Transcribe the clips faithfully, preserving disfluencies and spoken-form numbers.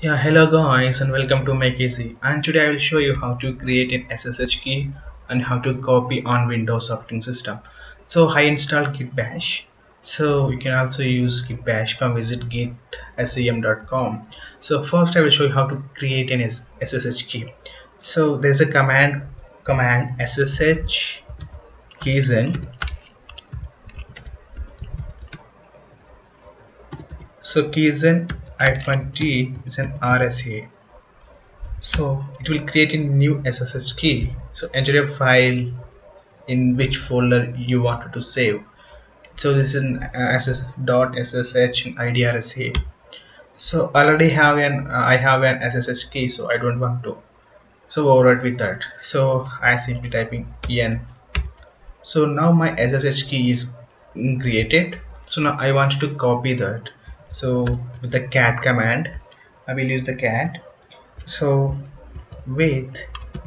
Yeah, hello guys and welcome to Make Easy. And today I will show you how to create an S S H key and how to copy on Windows operating system. So I installed Git Bash. So you can also use Git Bash. Come visit git sem dot com. So first I will show you how to create an S S H key. So there's a command command ssh keygen. So keygen hyphen t is an R S A. So it will create a new S S H key. So enter a file in which folder you wanted to save. So this is an uh, ss.ssh idrasa. So already have an uh, I have an S S H key, so I don't want to so overwrite with that. So I simply typing en. So now my S S H key is created. So now I want to copy that. So with the cat command, I will use the cat. So with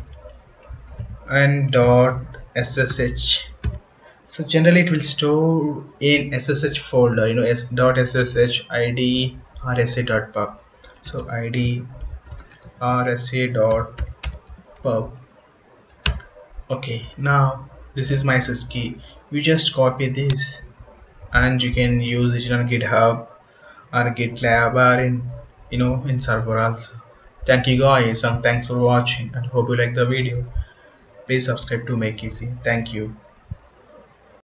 and dot ssh. So generally it will store in ssh folder, you know, s dot ssh id rsa dot pub. So id rsa dot pub. Okay, now this is my ssh key. You just copy this and you can use it on GitHub or GitLab or in you know in server also. Thank you guys and thanks for watching and hope you like the video. Please subscribe to Make Easy. Thank you.